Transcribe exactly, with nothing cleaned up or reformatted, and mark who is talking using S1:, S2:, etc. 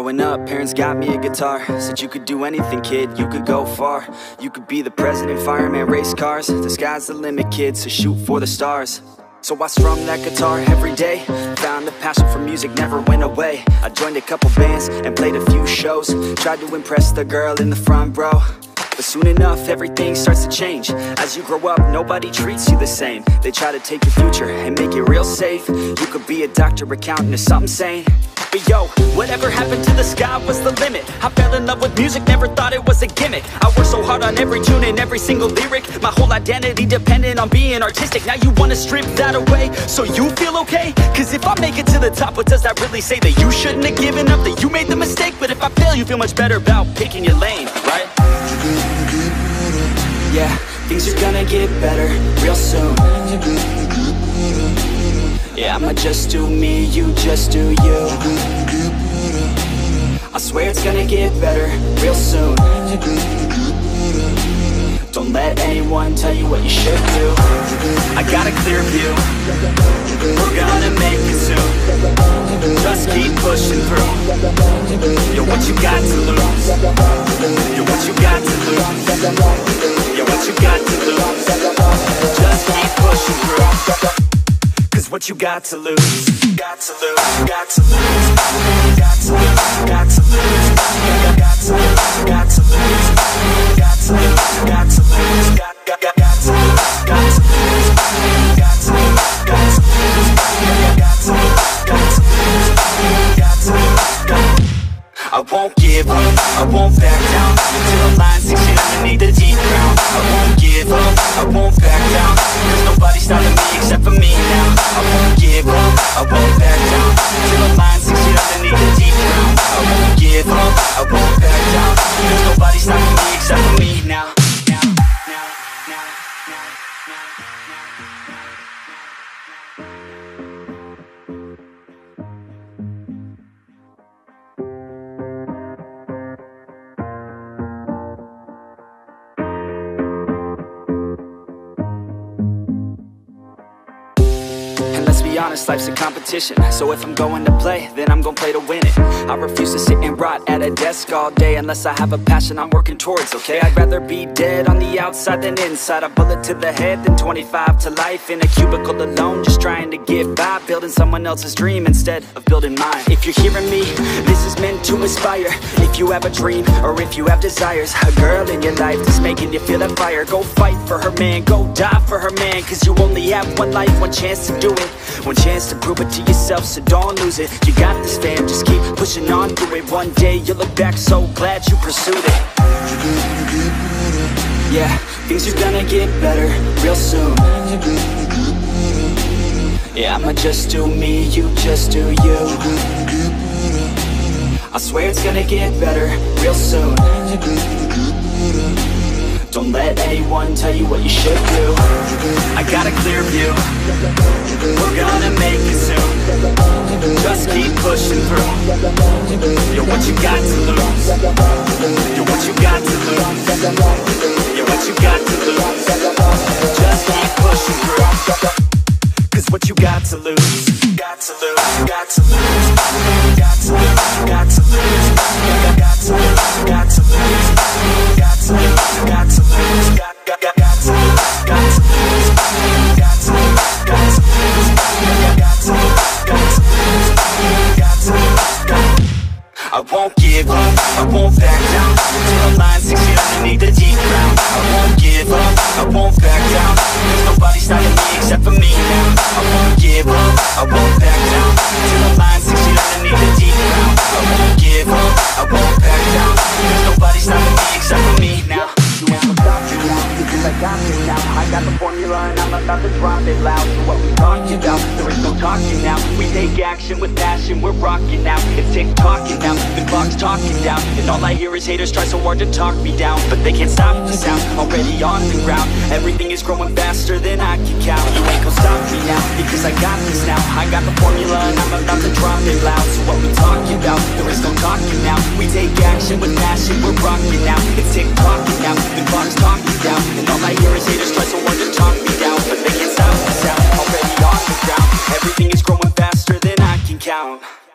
S1: Growing up, parents got me a guitar. Said you could do anything, kid, you could go far. You could be the president, fireman, race cars. The sky's the limit, kid, so shoot for the stars. So I strummed that guitar every day. Found the passion for music never went away. I joined a couple bands and played a few shows. Tried to impress the girl in the front row. But soon enough, everything starts to change. As you grow up, nobody treats you the same. They try to take your future and make it real safe. You could be a doctor, accountant, or something sane. But yo, whatever happened to the sky was the limit. I fell in love with music, never thought it was a gimmick. I worked so hard on every tune and every single lyric. My whole identity depended on being artistic. Now you wanna strip that away so you feel okay? Cause if I make it to the top, what does that really say? That you shouldn't have given up, that you made the mistake? But if I fail, you feel much better about picking your lane, right? Yeah, things are gonna get better real soon. Yeah, I'ma just do me, you just do you. I swear it's gonna get better real soon. Don't let anyone tell you what you should do. I got a clear view, we're gonna make it soon. Just keep pushing through. You're what you got to lose. You're what you got to lose. You're what you got to lose. Just keep pushing through. Cause what you got to lose, got to lose, got to lose, got to lose, got to lose, got to lose, got to lose, got to lose, got to lose, got got got got to lose, got to lose, got to lose, got to lose, got to lose, got to lose, got to lose, got. I won't give up, I won't back down until the line sinks in underneath the deep ground. I won't give up, I won't back down. There's nobody stopping me except for me now. I won't give up, I won't back down until the line sinks in underneath the deep ground. I won't give up, I won't back down. There's nobody stopping me except for me now. Now, now, now, now, now, now. Be honest, life's a competition. So if I'm going to play, then I'm gonna play to win it. I refuse to sit and rot at a desk all day unless I have a passion I'm working towards, okay? I'd rather be dead on the outside than inside. A bullet to the head than twenty-five to life in a cubicle alone, just trying to get by, building someone else's dream instead of building mine. If you're hearing me, this is meant to inspire. If you have a dream, or if you have desires, a girl in your life that's making you feel that fire, go fight for her man, go die for her man. Cause you only have one life, one chance to do it, one chance to prove it to yourself, so don't lose it. You got this, fam, just keep pushing on through it. One day you'll look back so glad you pursued it. Yeah, things are gonna get better real soon. Yeah, I'ma just do me, you just do you. I swear it's gonna get better real soon. Don't let anyone tell you what you should do. I got a clear view, we're gonna make it soon. Just keep pushing through. You're what you got to lose. You're what you got to lose. You're what you got to lose. Just keep pushing through. Cause what you got to lose, got to lose, got to lose, got to lose, got to lose, got to lose, got to lose, got to lose, got to lose, got got got got to lose, got to lose, got to lose, got to lose, got to lose, got to lose, got to lose, got. I won't give up, I won't back down until the line sinks in underneath the deep ground. I won't give up, I won't back down. There's nobody stopping me except for me now. I won't give up, I won't back down until the line sinks in underneath the deep ground. I won't give up, I won't back down. There's nobody stopping me except for me now. You ain't gonna stop me now, because I got this now. I got the formula and I'm about to drop it loud. So what we talking about? There is no talking now. We take action with passion, we're rocking now. It's tick-tocking now, the clock's talking down. And all I hear is haters try so hard to talk me down, but they can't stop the sound, already on the ground. Everything is growing faster than I can count. You ain't gonna stop me now, because I got this now. I got the formula and I'm about to drop it loud. So what we talking about? There is no talking now. We take action with passion, we're rocking now. It's tick-tocking now, the clock's talking down. And all I hear is haters try so hard to talk me down, but they can't stop the sound, already on the ground. Everything is growing faster than I can count.